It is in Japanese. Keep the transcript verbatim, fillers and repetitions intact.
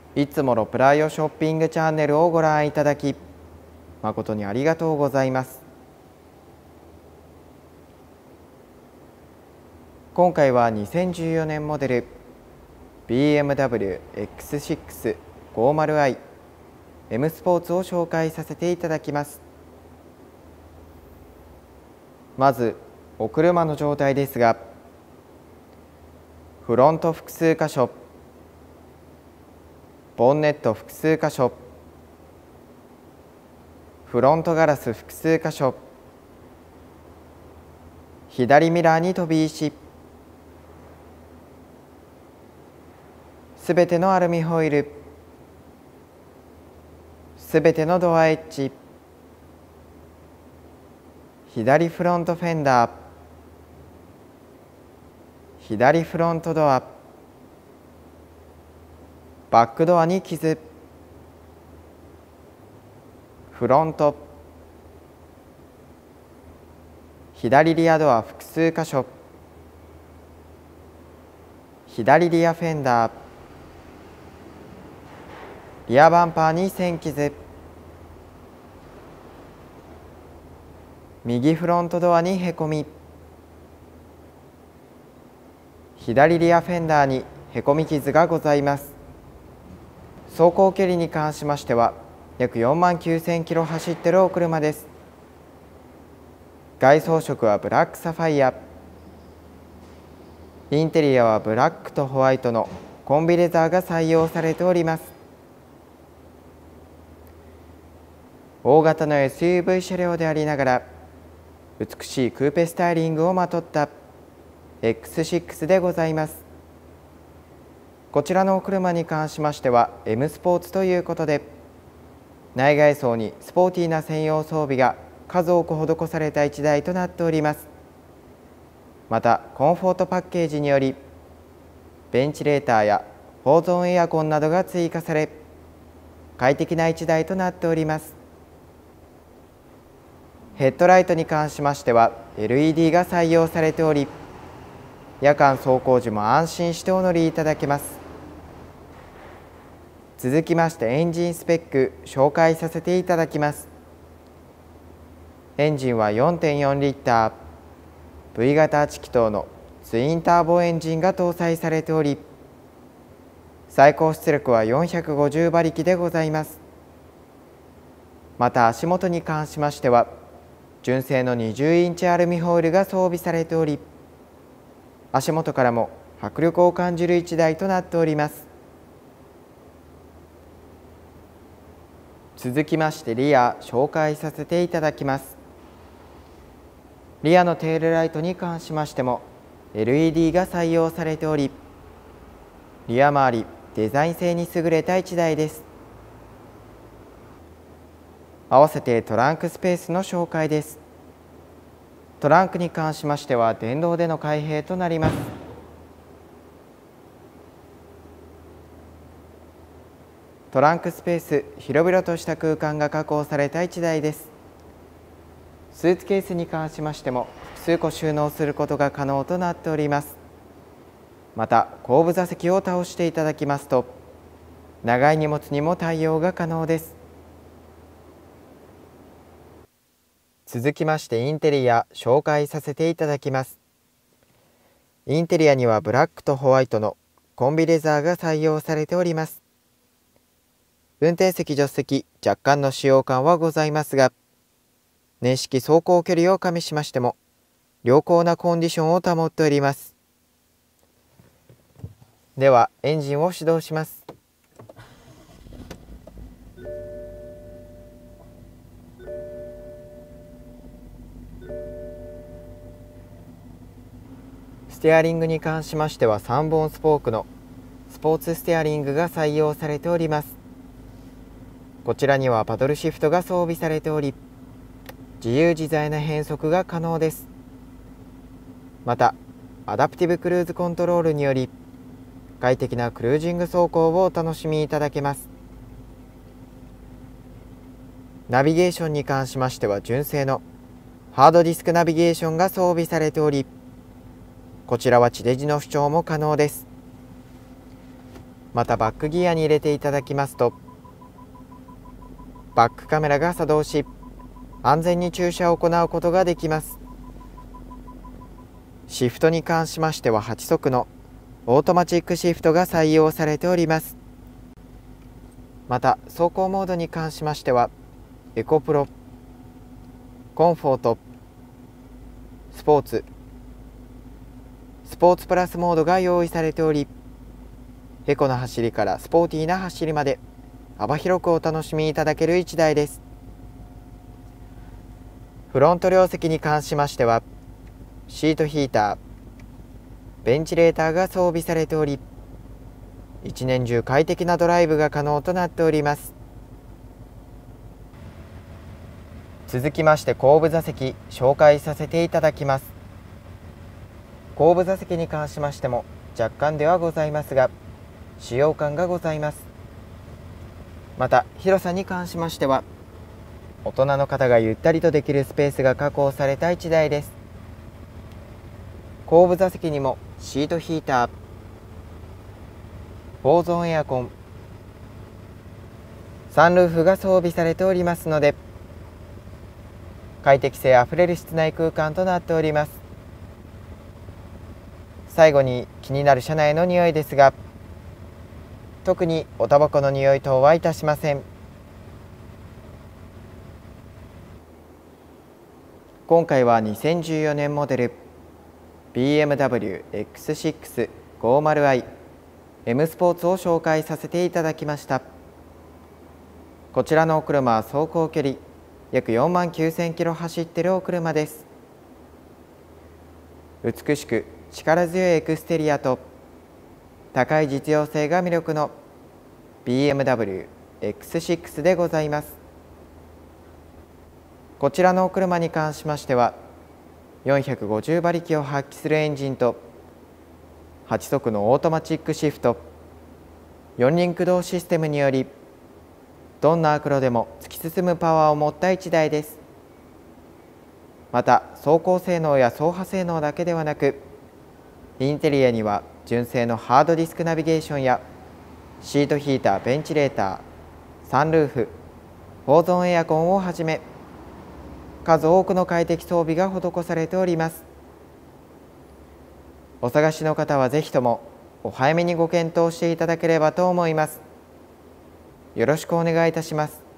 いつものプライオショッピングチャンネルをご覧いただき、誠にありがとうございます。今回はにせんじゅうよねんモデル ビーエムダブリューエックスシックスごじゅうアイ M スポーツを紹介させていただきます。まずお車の状態ですが、フロント複数箇所、ボンネット複数箇所、フロントガラス複数箇所、左ミラーに飛び石、すべてのアルミホイル、すべてのドアエッジ、左フロントフェンダー、左フロントドア、バックドアに傷、フロント、左リアドア複数箇所、左リアフェンダー、リアバンパーに線傷、右フロントドアにへこみ、左リアフェンダーにへこみ傷がございます。走行距離に関しましては約よんまんきゅうせんキロ走っているお車です。外装色はブラックサファイア、インテリアはブラックとホワイトのコンビレザーが採用されております。大型の エスユーブイ 車両でありながら美しいクーペスタイリングをまとった エックスシックス でございます。こちらのお車に関しましては M スポーツということで、内外装にスポーティーな専用装備が数多く施されたいちだいとなっております。またコンフォートパッケージによりベンチレーターやフォーゾーンエアコンなどが追加され、快適ないちだいとなっております。ヘッドライトに関しましては エルイーディー が採用されており、夜間走行時も安心してお乗りいただけます。続きましてエンジンスペック紹介させていただきます。エンジンは よんてんよんリッター V 型はち気筒のツインターボエンジンが搭載されており、最高出力はよんひゃくごじゅうばりきでございます。また足元に関しましては純正のにじゅうインチアルミホイールが装備されており、足元からも迫力を感じるいちだいとなっております。続きましてリア紹介させていただきます。リアのテールライトに関しましても エルイーディー が採用されており、リア周りデザイン性に優れたいちだいです。合わせてトランクスペースの紹介です。トランクに関しましては電動での開閉となります。トランクスペース、広々とした空間が確保されたいちだいです。スーツケースに関しましても複数個収納することが可能となっております。また後部座席を倒していただきますと長い荷物にも対応が可能です。続きましてインテリア紹介させていただきます。インテリアにはブラックとホワイトのコンビレザーが採用されております。運転席助手席若干の使用感はございますが、年式走行距離を加味しましても良好なコンディションを保っております。ではエンジンを始動します。ステアリングに関しましてはさんぼんスポークのスポーツステアリングが採用されております。こちらにはパドルシフトが装備されており、自由自在な変速が可能です。またアダプティブクルーズコントロールにより快適なクルージング走行をお楽しみいただけます。ナビゲーションに関しましては純正のハードディスクナビゲーションが装備されており、こちらは地デジの視聴も可能です。 またバックギアに入れていただきますと、バックカメラが作動し、安全に駐車を行うことができます。シフトに関しましてははち速のオートマチックシフトが採用されております。また走行モードに関しましてはエコプロ、コンフォート、スポーツ、スポーツプラスモードが用意されており、エコな走りからスポーティーな走りまで幅広くお楽しみいただけるいちだいです。フロント両席に関しましてはシートヒーター、ベンチレーターが装備されており、一年中快適なドライブが可能となっております。続きまして後部座席紹介させていただきます。後部座席に関しましても若干ではございますが使用感がございます。また広さに関しましては大人の方がゆったりとできるスペースが確保されたいちだいです。後部座席にもシートヒーター、フォーゾーンエアコン、サンルーフが装備されておりますので快適性あふれる室内空間となっております。最後に気になる車内の匂いですが、特におタバコの匂い等はいたしません。今回はにせんじゅうよねんモデル ビーエムダブリューエックスシックスごじゅうアイ M スポーツを紹介させていただきました。こちらのお車は走行距離約よんまんきゅうせんキロ走っているお車です。美しく力強いエクステリアと高い実用性が魅力の ビーエムダブリューエックスシックス でございます。こちらのお車に関しましてはよんひゃくごじゅうばりきを発揮するエンジンとはち速のオートマチックシフト、よん輪駆動システムによりどんな悪路でも突き進むパワーを持ったいちだいです。また走行性能や走破性能だけではなく、インテリアには純正のハードディスクナビゲーションやシートヒーター、ベンチレーター、サンルーフ、フォーゾーンエアコンをはじめ数多くの快適装備が施されております。お探しの方はぜひともお早めにご検討していただければと思います。よろしくお願いいたします。